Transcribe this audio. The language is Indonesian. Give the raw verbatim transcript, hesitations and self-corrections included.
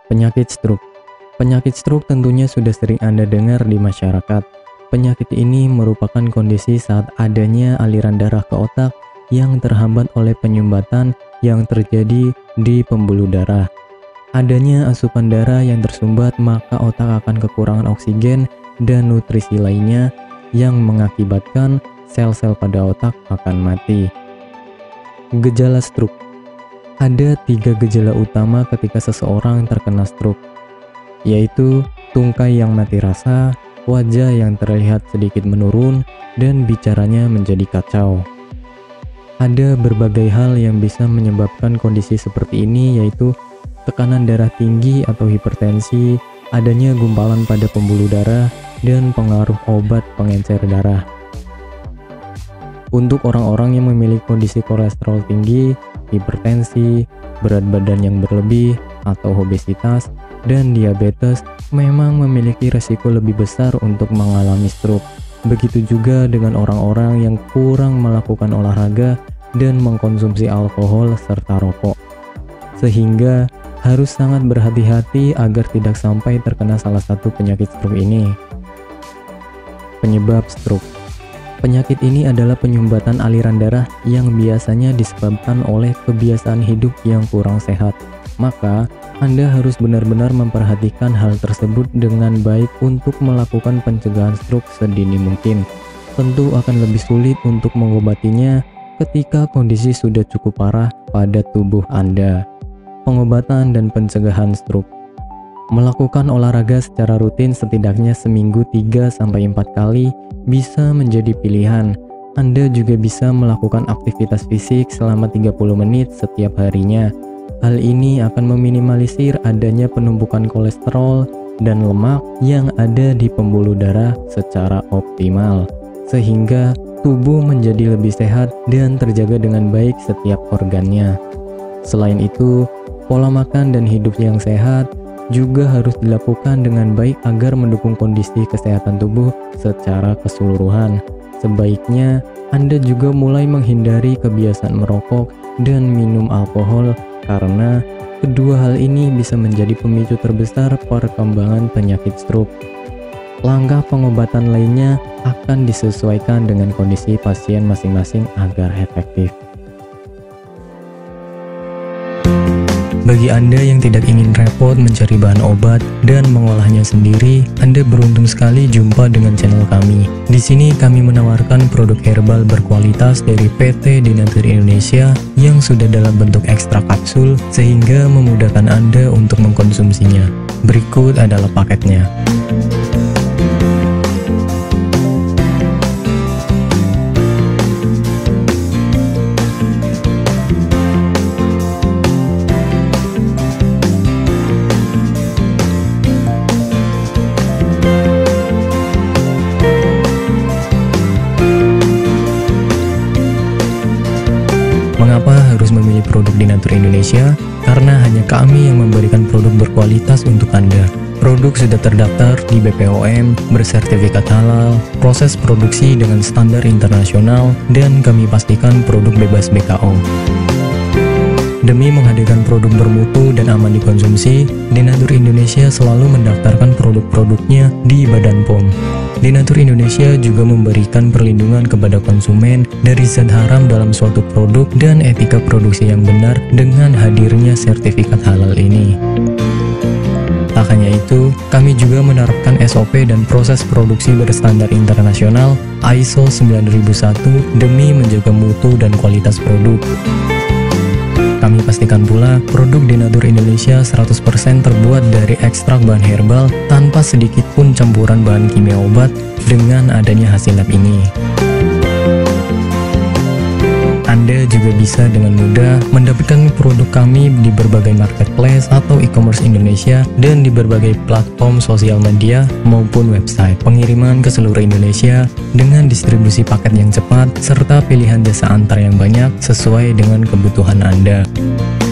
Penyakit stroke. Penyakit stroke tentunya sudah sering Anda dengar di masyarakat. Penyakit ini merupakan kondisi saat adanya aliran darah ke otak yang terhambat oleh penyumbatan yang terjadi di pembuluh darah. Adanya asupan darah yang tersumbat, maka otak akan kekurangan oksigen dan nutrisi lainnya yang mengakibatkan sel-sel pada otak akan mati. Gejala stroke. Ada tiga gejala utama ketika seseorang terkena stroke, yaitu tungkai yang mati rasa, wajah yang terlihat sedikit menurun, dan bicaranya menjadi kacau. Ada berbagai hal yang bisa menyebabkan kondisi seperti ini, yaitu tekanan darah tinggi atau hipertensi, adanya gumpalan pada pembuluh darah, dan pengaruh obat pengencer darah. Untuk orang-orang yang memiliki kondisi kolesterol tinggi, hipertensi, berat badan yang berlebih, atau obesitas, dan diabetes memang memiliki resiko lebih besar untuk mengalami stroke. Begitu juga dengan orang-orang yang kurang melakukan olahraga dan mengkonsumsi alkohol serta rokok. Sehingga harus sangat berhati-hati agar tidak sampai terkena salah satu penyakit stroke ini. Penyebab stroke. Penyakit ini adalah penyumbatan aliran darah yang biasanya disebabkan oleh kebiasaan hidup yang kurang sehat. Maka, Anda harus benar-benar memperhatikan hal tersebut dengan baik untuk melakukan pencegahan stroke sedini mungkin. Tentu akan lebih sulit untuk mengobatinya ketika kondisi sudah cukup parah pada tubuh Anda. Pengobatan dan pencegahan stroke. Melakukan olahraga secara rutin setidaknya seminggu tiga sampai empat kali bisa menjadi pilihan. Anda juga bisa melakukan aktivitas fisik selama tiga puluh menit setiap harinya. Hal ini akan meminimalisir adanya penumpukan kolesterol dan lemak yang ada di pembuluh darah secara optimal, sehingga tubuh menjadi lebih sehat dan terjaga dengan baik setiap organnya. Selain itu, pola makan dan hidup yang sehat juga harus dilakukan dengan baik agar mendukung kondisi kesehatan tubuh secara keseluruhan. Sebaiknya Anda juga mulai menghindari kebiasaan merokok dan minum alkohol karena kedua hal ini bisa menjadi pemicu terbesar perkembangan penyakit stroke. Langkah pengobatan lainnya akan disesuaikan dengan kondisi pasien masing-masing agar efektif. Bagi Anda yang tidak ingin repot mencari bahan obat dan mengolahnya sendiri, Anda beruntung sekali jumpa dengan channel kami. Di sini kami menawarkan produk herbal berkualitas dari P T Denatur Indonesia yang sudah dalam bentuk ekstrak kapsul sehingga memudahkan Anda untuk mengkonsumsinya. Berikut adalah paketnya. Mengapa harus memilih produk Denatur Indonesia? Karena hanya kami yang memberikan produk berkualitas untuk Anda. Produk sudah terdaftar di B P O M, bersertifikat halal, proses produksi dengan standar internasional, dan kami pastikan produk bebas B K O. Demi menghadirkan produk bermutu dan aman dikonsumsi, Denatur Indonesia selalu mendaftarkan produk-produknya di Badan P O M. Denatur Indonesia juga memberikan perlindungan kepada konsumen dari zat haram dalam suatu produk dan etika produksi yang benar dengan hadirnya sertifikat halal ini. Tak hanya itu, kami juga menerapkan S O P dan proses produksi berstandar internasional I S O sembilan ribu satu demi menjaga mutu dan kualitas produk. Kami pastikan pula produk Denatur Indonesia seratus persen terbuat dari ekstrak bahan herbal tanpa sedikit pun campuran bahan kimia obat dengan adanya hasil lab ini. Anda juga bisa dengan mudah mendapatkan produk kami di berbagai marketplace atau e-commerce Indonesia dan di berbagai platform sosial media maupun website. Pengiriman ke seluruh Indonesia dengan distribusi paket yang cepat serta pilihan jasa antar yang banyak sesuai dengan kebutuhan Anda.